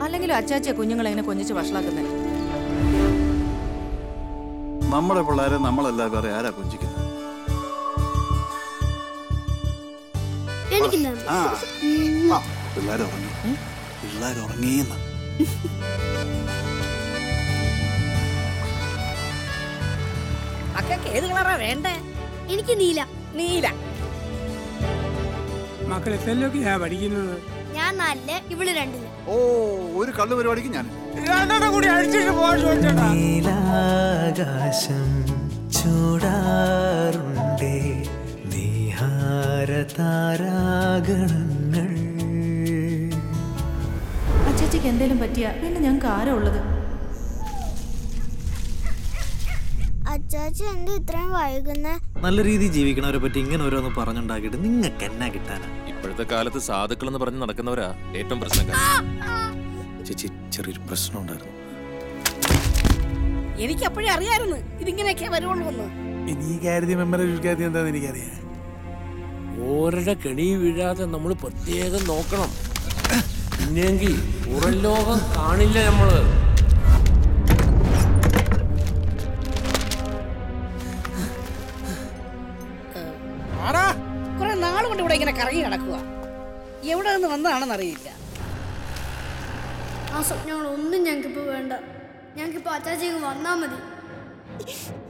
അല്ലെങ്കിലും അച്ചാച്ചിയെ കുഞ്ഞുങ്ങളെ എങ്ങനെ കൊഞ്ചിച്ച് വഷളാക്കുന്നത്? നമ്മുടെ പിള്ളേരെ നമ്മളല്ല വേറെ ആരാ കൊഞ്ചിക്കുന്നത്? പിള്ളേരുറങ്ങിയെന്ന് മക്കൾക്ക് ഏത് കളറാ വേണ്ടേ? എനിക്ക് നീല. നീല. മക്കളെ എത്രയൊക്കെയാ പഠിക്കുന്നത്? ഞാൻ 4, ഇവള് 2. ഓ, ഒരു കള്ളു പരിപാടിക്ക് ഞാൻ കൂടി അടിച്ചിട്ട് നീലാകാശം ചൂടാറുണ്ടേ നീഹാരതാരാഗണങ്ങൾ. അച്ചാച്ചിക്ക് എന്തേലും പറ്റിയ പിന്നെ ഞങ്ങൾക്ക് ആരാ ഉള്ളത്? അച്ചാച്ചി എന്താ ഇത്രയും വൈകുന്നേ? നല്ല രീതിയിൽ ജീവിക്കണവരെ പറ്റി ഇങ്ങനെ ഓരോന്ന് പറഞ്ഞുണ്ടാക്കിയിട്ട് നിങ്ങൾക്ക് എന്നാ കിട്ടാനാ? ഇപ്പോഴത്തെ കാലത്ത് സാധുക്കൾ എന്ന് പറഞ്ഞ് നടക്കുന്നവരാ ഏറ്റവും പ്രശ്നക്കാർ. ചേച്ചി, ചെറിയൊരു പ്രശ്നം ഉണ്ടായിരുന്നു. എനിക്ക് അപ്പോഴേ അറിയായിരുന്നു ഇതിങ്ങനെയൊക്കെ വരുവുള്ളൂ എന്ന്. ഈ കാര്യത്തിൽ മെമ്പറെ ചുരുക്കാത്തി എന്താന്ന് എനിക്കറിയാം. ഓരുടെ കെണി വീഴാതെ നമ്മൾ പ്രത്യേകം നോക്കണം. ഇല്ലെങ്കിൽ പുറം ലോകം കാണില്ല നമ്മള്. കുറെ നാളുകൊണ്ട് ഇവിടെ ഇങ്ങനെ കറങ്ങി നടക്കുക. എവിടെ നിന്ന് വന്നതാണെന്ന് അറിയില്ല. ആ സ്വപ്നങ്ങളൊന്നും ഞങ്ങൾക്കിപ്പോ വേണ്ട. ഞങ്ങൾക്കിപ്പോ അച്ചാച്ചി വന്നാ മതി.